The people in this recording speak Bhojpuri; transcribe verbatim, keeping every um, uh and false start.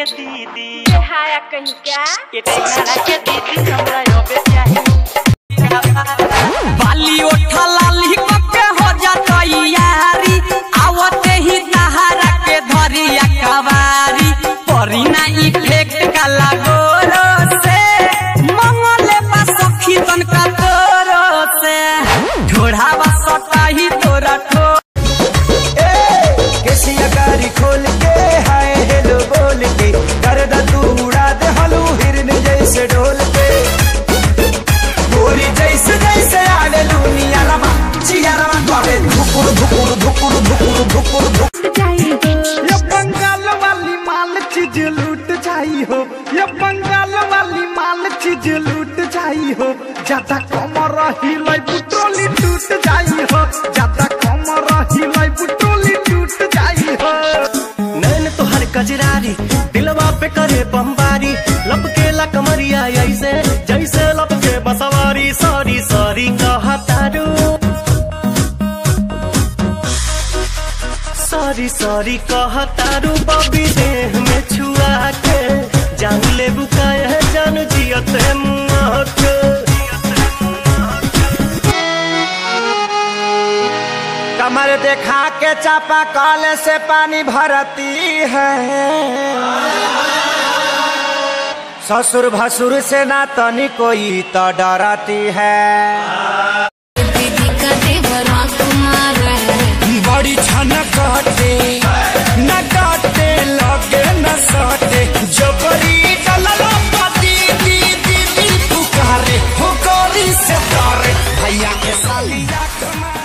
के दीदी हाया कहीं क्या ये टेंगरा के दीदी हमरा योबे चाहिए बाली उठा लाली के हो जाता यारी आवते ही तहारा के धरिया कवारी परी ना इफेक्ट का लागोरो से मंगले बा सखी तन का तोरो से ढोढ़ावा सटा ही तोरा ठो केसिया गाड़ी खोल के हाय हेलो बोल के करदा तू उड़ा दे हलू हिरन जैसे ढोल पे गोरी जैसे जैसे आवे दुनिया रमा चिया रमा करे धुकुर धुकुर धुकुर धुकुर धुकुर धुकुर ये बंगाल वाली माल चीज लूट जाई हो ये बंगाल वाली माल चीज लूट जाई हो ज्यादा कमर हिलाई पुट्रोली टूट जाई हो ज्यादा कमर हिलाई पुट्रोली टूट जाई हो नैन तो हर कजरारी दिलवा पे करे बमबारी लपके ला कमरिया ऐसे जैसे लपके बसवारी सॉरी सॉरी कहतारू सॉरी सॉरी कहतारू बबी देह में छुआ के जान ले बुकाए है जान जियते मुआ के कमर देखा के चापा कल से पानी भरती है ससुर भसुर से ना तनी कोई तो डरती है बड़ी छन काटे न काटे लगे न साटे जबरी डलला पति दी दी दी पुकारे हो गोरी से तारे भैया के सालिया कमा